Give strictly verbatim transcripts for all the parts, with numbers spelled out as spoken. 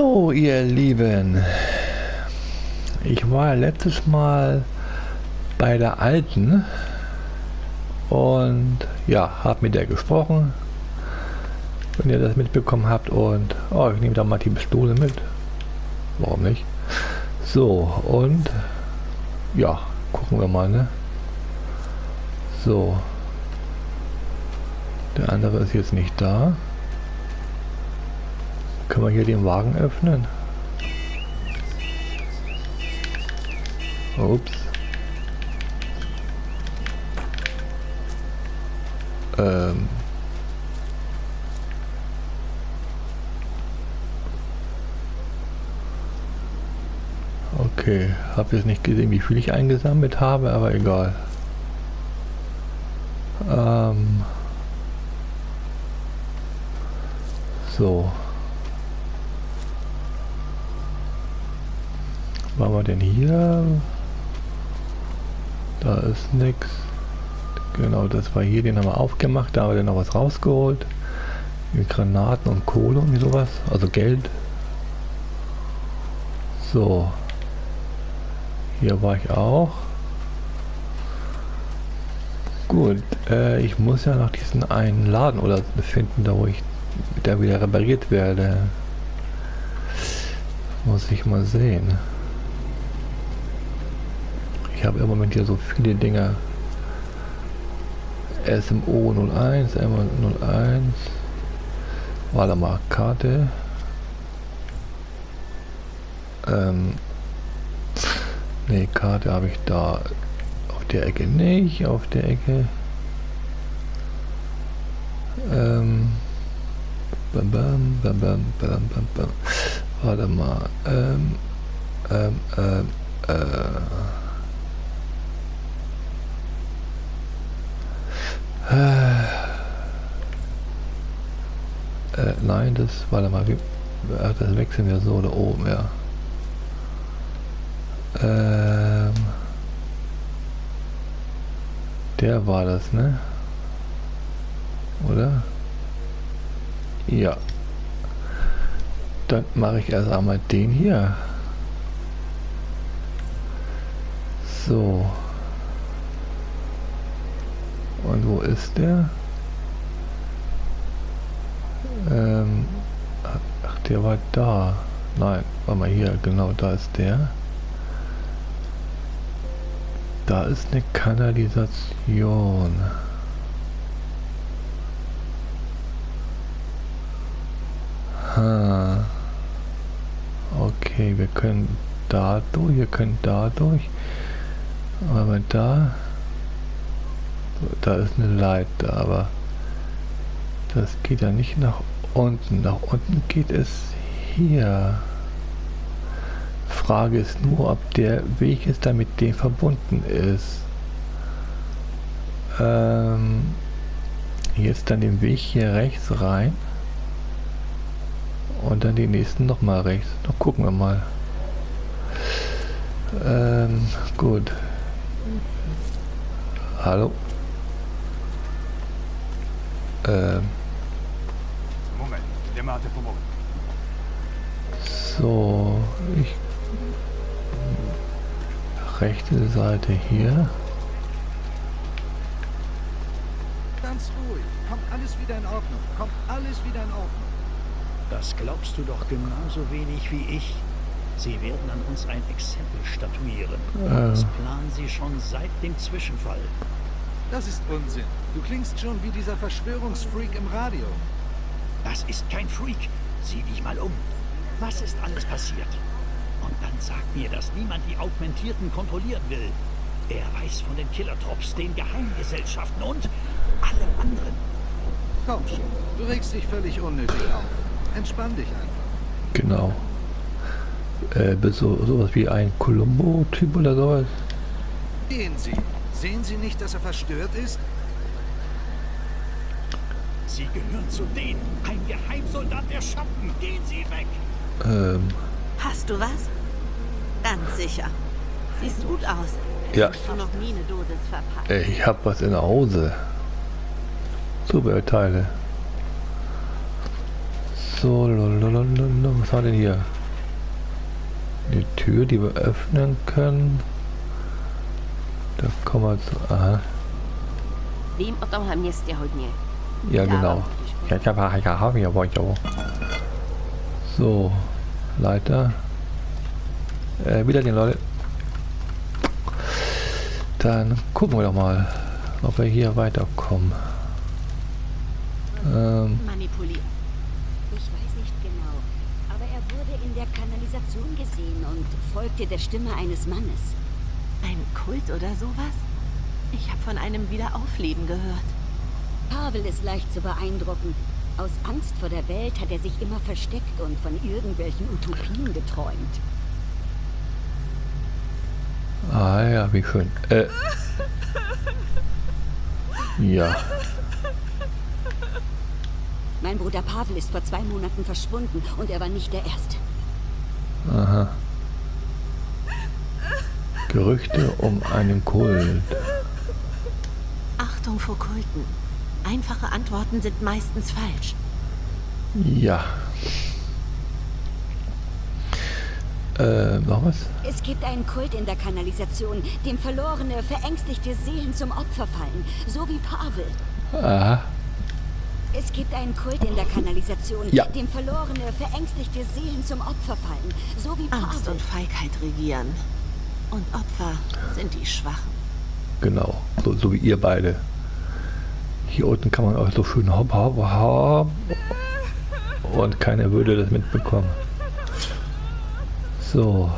So, ihr Lieben, ich war letztes Mal bei der Alten und ja, habe mit der gesprochen, wenn ihr das mitbekommen habt, und oh, ich nehme da mal die Pistole mit, warum nicht? So, und ja, gucken wir mal, ne? So, der andere ist jetzt nicht da. Können wir hier den Wagen öffnen? Ups. Ähm. Okay, habe jetzt nicht gesehen, wie viel ich eingesammelt habe, aber egal. Ähm. So. Was haben wir denn hier? Da ist nichts. Genau, das war hier, den haben wir aufgemacht, da haben wir dann noch was rausgeholt. Mit Granaten und Kohle und sowas, also Geld. So. Hier war ich auch. Gut, äh, ich muss ja noch diesen einen Laden oder finden, da wo ich da wieder repariert werde. Muss ich mal sehen. Ich habe im Moment hier so viele Dinge. S M O null eins, M O null eins. Warte mal, Karte. Ähm. Ne, Karte habe ich da. Auf der Ecke nicht, auf der Ecke. Ähm. Bam, bam, bam, bam, bam, bam, bam. Warte mal. Ähm. Ähm, ähm, äh. Äh, nein, das, warte mal, wie, ach, das wechseln wir so da oben, ja. Ähm, der war das, ne? Oder? Ja. Dann mache ich erst einmal den hier. So. Und wo ist der? Ähm, ach, der war da. Nein, warte mal hier, genau, da ist der. Da ist eine Kanalisation. Ha. Okay, wir können da durch, wir können da durch. Aber da... Da ist eine Leiter, aber das geht ja nicht nach unten. Nach unten geht es hier. Frage ist nur, ob der Weg jetzt da mit dem verbunden ist. Ähm, jetzt dann den Weg hier rechts rein und dann den nächsten nochmal rechts. Noch gucken wir mal. Ähm, gut. Hallo. Ähm. Moment, chiamate Pomone. So, ich rechte Seite hier. Ganz ruhig, kommt alles wieder in Ordnung, kommt alles wieder in Ordnung. Das glaubst du doch genauso wenig wie ich. Sie werden an uns ein Exempel statuieren. Äh. Das planen sie schon seit dem Zwischenfall. Das ist Unsinn. Du klingst schon wie dieser Verschwörungsfreak im Radio. Das ist kein Freak. Sieh dich mal um. Was ist alles passiert? Und dann sagt mir, dass niemand die Augmentierten kontrollieren will. Er weiß von den Killertrupps, den Geheimgesellschaften und allem anderen. Komm schon, du regst dich völlig unnötig auf. Entspann dich einfach. Genau. Äh, bist so sowas wie ein Columbo-Typ oder sowas? Gehen Sie. Sehen Sie nicht, dass er verstört ist? Sie gehören zu denen. Ein Geheimsoldat der Schatten. Gehen Sie weg! Ähm. Hast du was? Ganz sicher. Siehst gut aus. Ja. Hast du noch nie eine Dosis verpackt? Äh, ich hab was in der Hose. Zubehörteile. So, lalalala, was war denn hier? Die Tür, die wir öffnen können. Da kommen wir zu... Aha. Vím o tomhle městě hodně. Ja, Dávám genau. totiž pozor. So, Leiter. Äh, wieder den Leute. Dann gucken wir doch mal, ob wir hier weiterkommen. Ähm, Manipuliert. Ich weiß nicht genau, aber er wurde in der Kanalisation gesehen und folgte der Stimme eines Mannes. Ein Kult oder sowas? Ich habe von einem Wiederaufleben gehört. Pavel ist leicht zu beeindrucken. Aus Angst vor der Welt hat er sich immer versteckt und von irgendwelchen Utopien geträumt. ah ja, wie schön. Äh, ja. Mein Bruder Pavel ist vor zwei Monaten verschwunden und er war nicht der Erste. Aha. Gerüchte um einen Kult. Achtung vor Kulten. Einfache Antworten sind meistens falsch. Ja. Äh, noch was? Es gibt einen Kult in der Kanalisation, dem verlorene, verängstigte Seelen zum Opfer fallen, so wie Pavel. Aha. Es gibt einen Kult in der Kanalisation, Ja. dem verlorene, verängstigte Seelen zum Opfer fallen, so wie Angst Pavel. und Feigheit regieren. Und Opfer sind die Schwachen. Genau, so, so wie ihr beide. Hier unten kann man auch so schön hopp, hopp, hopp. Und keiner würde das mitbekommen. So.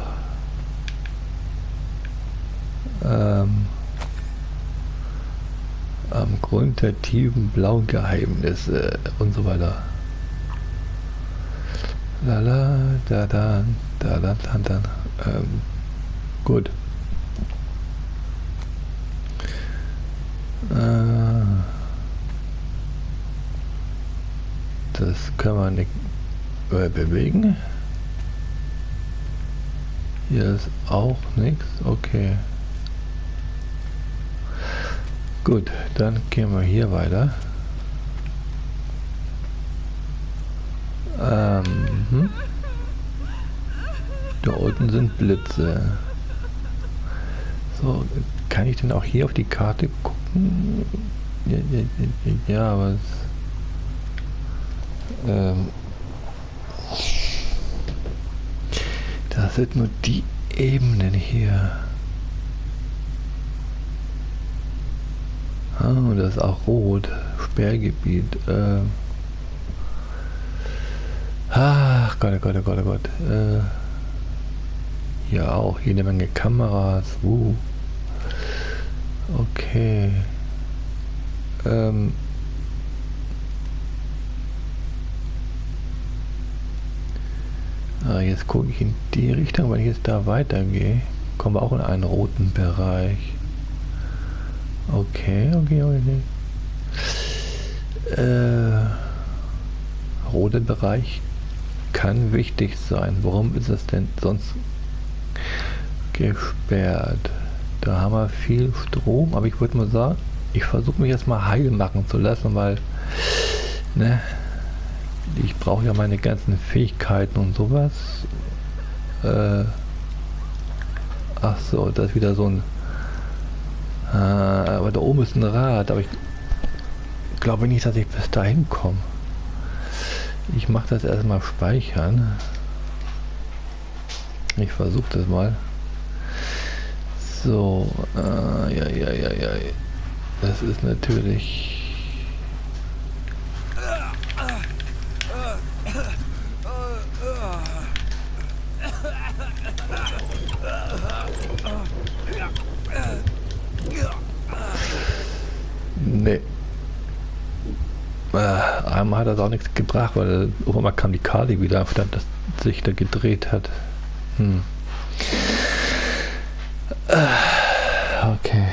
Ähm. Am Grund der tiefen blauen Geheimnisse und so weiter. Lala, da, da, da, da, da, da. Ähm, gut. Äh, das können wir nicht äh, bewegen. Hier ist auch nichts. Okay. Gut, dann gehen wir hier weiter. Ähm, hm. Da unten sind Blitze. So, kann ich denn auch hier auf die Karte gucken? Ja, ja, ja, ja aber es, ähm, das sind nur die Ebenen hier. Ah, das ist auch rot. Sperrgebiet. Äh. Ach Gott, oh Gott, oh Gott, oh Gott. Äh. Hier auch jede Menge Kameras. Uh. Okay. Ähm. Ah, jetzt gucke ich in die Richtung. Wenn ich jetzt da weitergehe, kommen wir auch in einen roten Bereich. Okay, okay, okay. Äh, roter Bereich kann wichtig sein. Warum ist es denn sonst gesperrt? Da haben wir viel Strom, aber ich würde mal sagen, ich versuche mich jetzt mal heil machen zu lassen, weil ne, ich brauche ja meine ganzen Fähigkeiten und sowas. Äh, ach so, das ist wieder so ein aber da oben ist ein Rad, aber ich glaube nicht, dass ich bis dahin komme. Ich mache das erstmal speichern. Ich versuche das mal. So, äh, ja, ja, ja, ja. Das ist natürlich... Nee. Äh, einmal hat das auch nichts gebracht, weil auf einmal kam die Kali wieder, anstatt dass sich da gedreht hat. Hm. Äh, okay.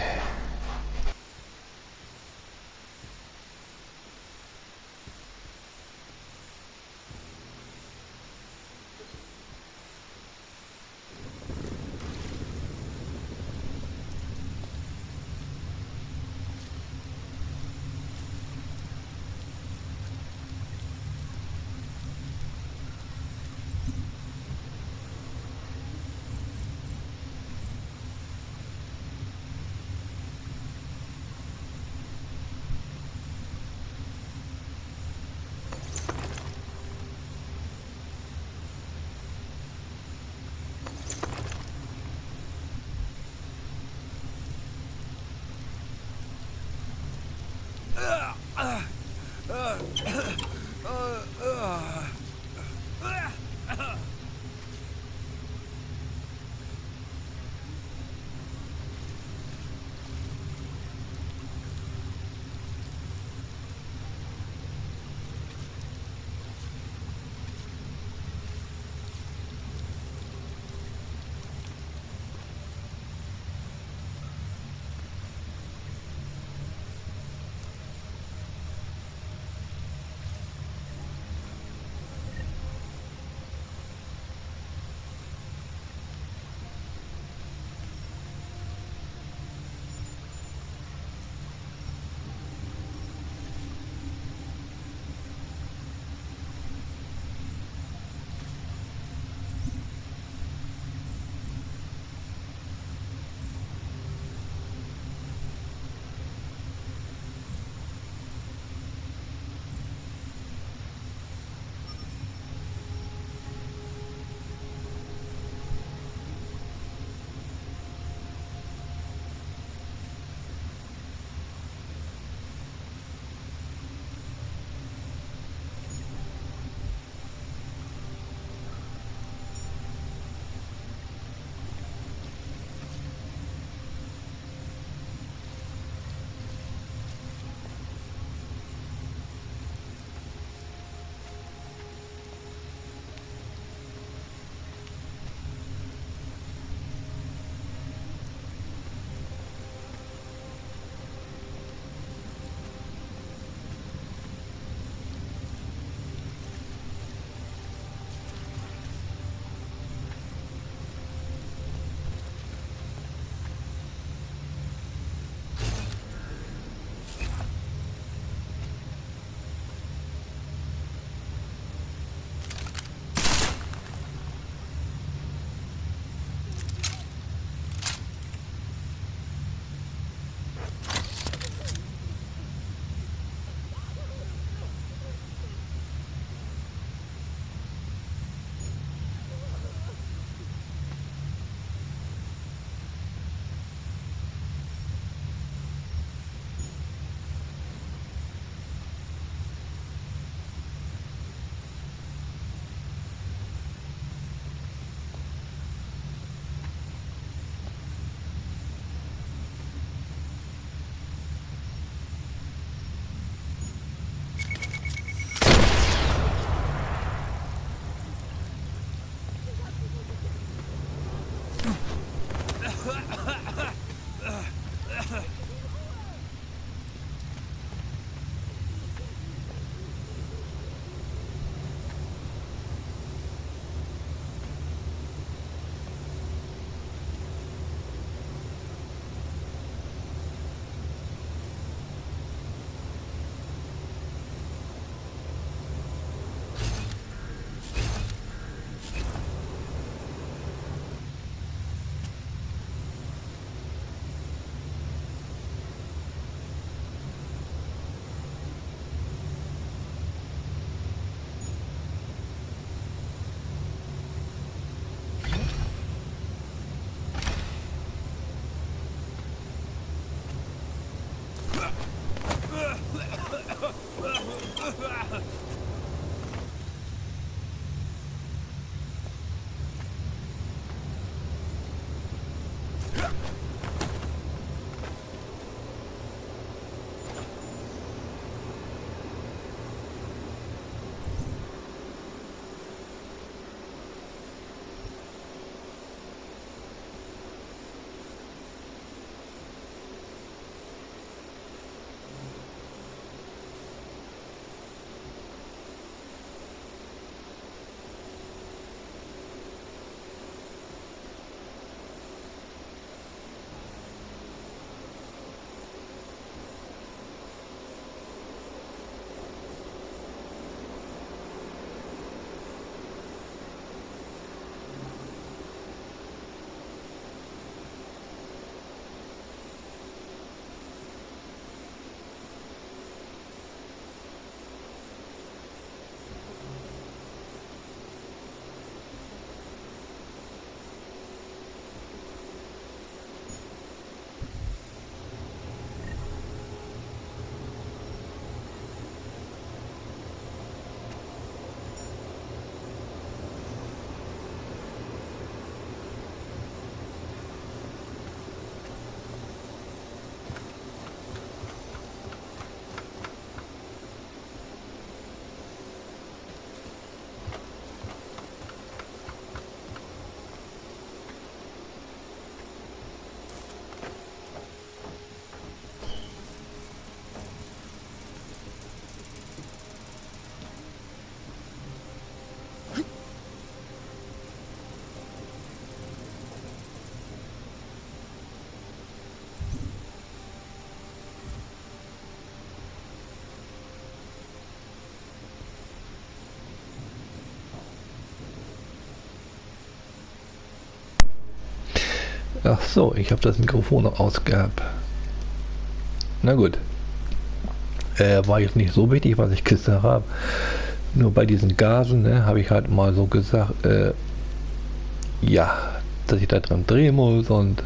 Ach so, ich habe das Mikrofon noch ausgehabt. Na gut. Äh, war jetzt nicht so wichtig, was ich Kiste habe. Nur bei diesen Gasen, ne, habe ich halt mal so gesagt, äh, ja, dass ich da dran drehen muss und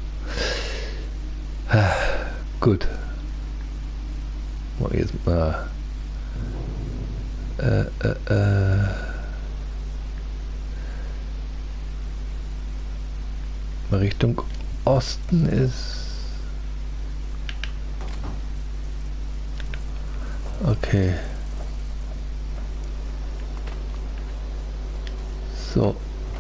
äh, gut. Mal jetzt mal äh, äh, äh. Richtung Osten ist. Okay. So.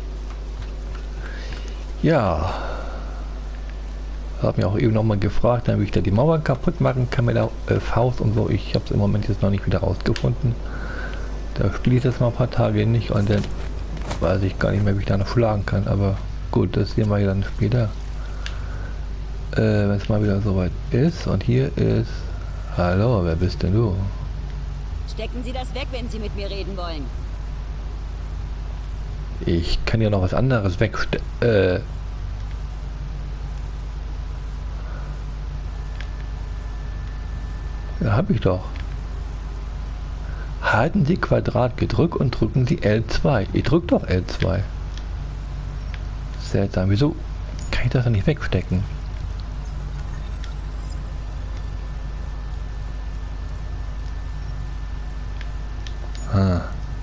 Ja. Hab mir auch eben noch mal gefragt, wie ich da die Mauer kaputt machen kann mit der äh, Faust und so. Ich habe es im Moment jetzt noch nicht wieder rausgefunden. Da spiele ich das mal ein paar Tage nicht und dann weiß ich gar nicht mehr, wie ich da noch schlagen kann. Aber gut, das sehen wir ja dann später. Äh, wenn es mal wieder soweit ist. Und hier ist... Hallo, wer bist denn du? Stecken Sie das weg, wenn Sie mit mir reden wollen. Ich kann ja noch was anderes wegstecken. Äh... Ja, habe ich doch. Halten Sie Quadrat gedrückt und drücken Sie L zwei. Ich drücke doch L zwei. Seltsam. Wieso kann ich das dann nicht wegstecken? Ah.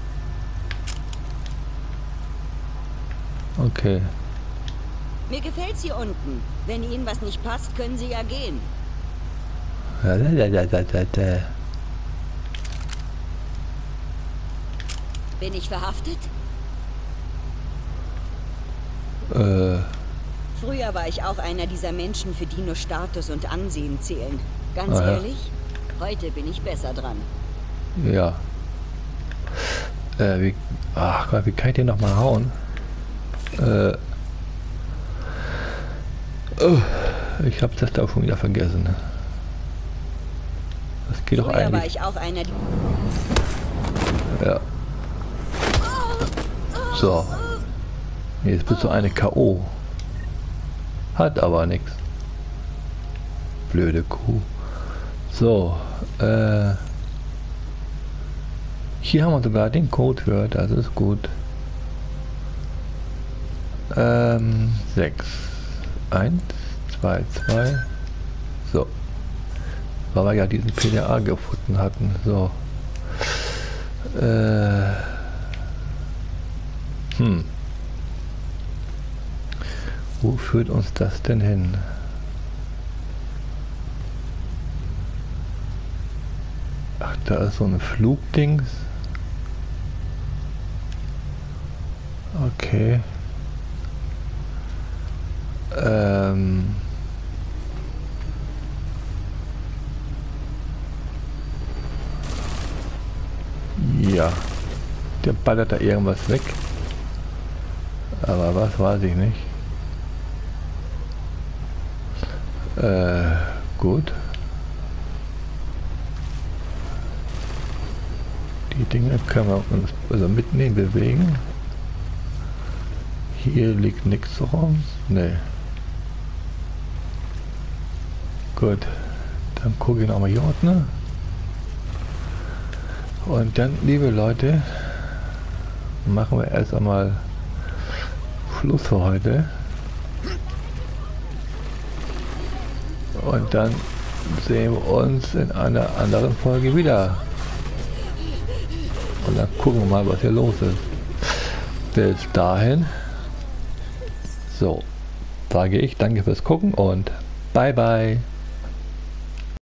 Okay. Mir gefällt's hier unten. Wenn Ihnen was nicht passt, können Sie ja gehen. Bin ich verhaftet? Äh. Früher war ich auch einer dieser Menschen, für die nur Status und Ansehen zählen. Ganz Ah, ja. ehrlich, heute bin ich besser dran. Ja. Äh, wie. Ach Gott, wie kann ich den noch mal hauen? Äh. Oh, ich habe das da schon wieder vergessen. Das geht doch Früher war eigentlich. ich auch einer, die... Ja. So. Jetzt bist du eine K O. Hat aber nichts. Blöde Kuh. So. Äh. Hier haben wir sogar den Code für. Das ist gut. Ähm. sechs. eins, zwei, zwei. So. Weil wir ja diesen P D A gefunden hatten. So. Äh. Hm. Wo führt uns das denn hin? Ach, da ist so ein Flugdings. Okay. Ähm. Ja. Der ballert da irgendwas weg. Aber was weiß ich nicht. Äh, gut. Die Dinge können wir uns also mitnehmen, bewegen. Hier liegt nichts rum. Nee. Gut. Dann gucke ich nochmal hier unten. Und dann, liebe Leute, machen wir erst einmal Schluss für heute. Und dann sehen wir uns in einer anderen Folge wieder. Und dann gucken wir mal, was hier los ist. Bis dahin. So, sage ich danke fürs Gucken und bye bye.